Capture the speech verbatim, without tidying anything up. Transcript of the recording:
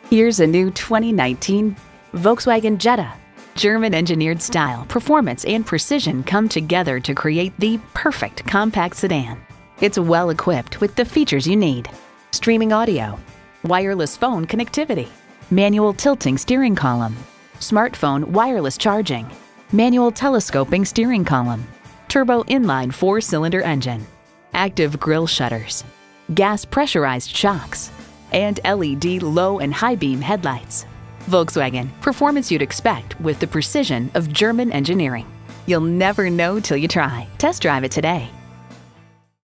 Here's a new twenty nineteen Volkswagen Jetta. German-engineered style, performance, and precision come together to create the perfect compact sedan. It's well equipped with the features you need: streaming audio, wireless phone connectivity, manual tilting steering column, smartphone wireless charging, manual telescoping steering column, turbo inline four-cylinder engine, active grille shutters, gas pressurized shocks, and L E D low and high beam headlights. Volkswagen, performance you'd expect with the precision of German engineering. You'll never know till you try. Test drive it today.